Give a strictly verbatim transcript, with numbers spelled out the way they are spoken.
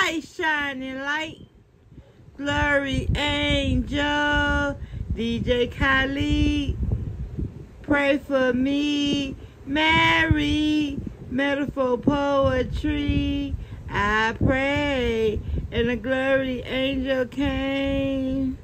light shining light. Glory angel, D J Khalid, pray for me. Mary, metaphor poetry, I pray, and the glory angel came.